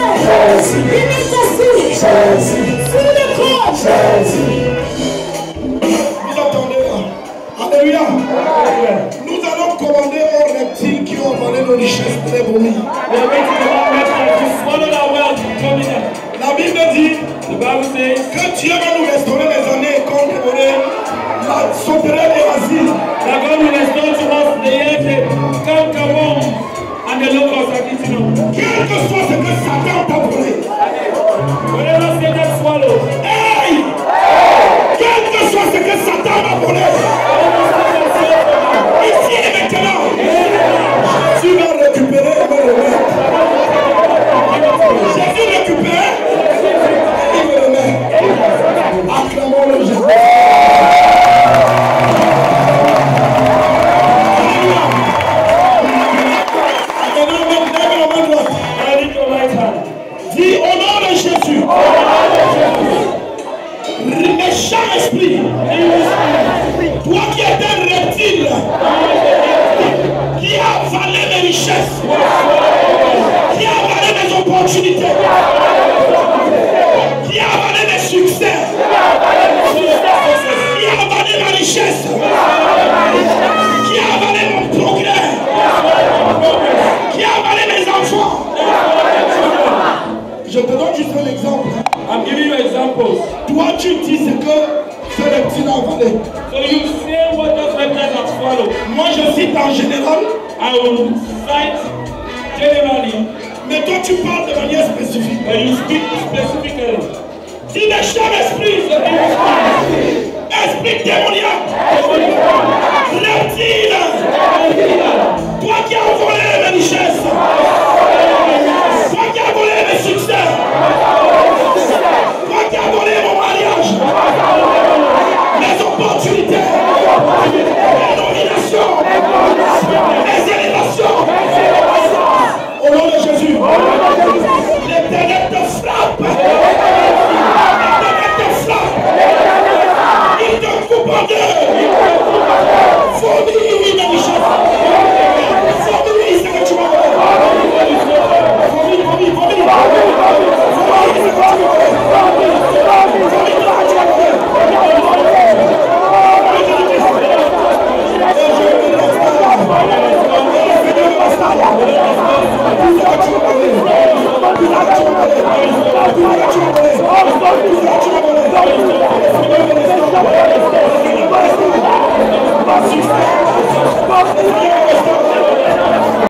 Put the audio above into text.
Vous entendez là? Alléluia. Nous allons commander aux reptiles qui ont avalé nos richesses de les vomir. La Bible dit que Dieu va nous restaurer les années qu'on aurait la sauterelle et l'asile. Quel que soit ce que Satan t'a volé. Hey! Quel que soit ce que Satan m'a volé. Ici et maintenant. Jésus va récupérer et me remettre. Jésus récupère et il me remet. Acclamons le Jésus. Dis au nom de Jésus. Méchant esprit. Toi qui es un reptile. Qui a avalé mes richesses. Qui a avalé mes opportunités. Qui a avalé mes succès. Qui a avalé ma richesse. Qui a avalé mon progrès. Qui a avalé mes enfants. Je te donne juste un exemple. I'm giving you examples. Toi, tu dis ce que ce reptile a avalé. So you say what those reptiles have swallowed. Moi, je cite en général. I will cite generally. Mais toi, tu parles de manière spécifique. But you speak specifically. Si méchant esprit, esprit démoniaque, reptile, toi qui as volé mes richesses, toi qui as volé mes succès, toi qui as volé mon mariage, mes opportunités, mes nominations, mes élévations, au nom de Jésus, l'Éternel te frappe. Il te coupe en deux. Fournis mes richesses. Fournis ce que tu m'as donné. Fournis. Fournis ce que tu m'as donné. Success.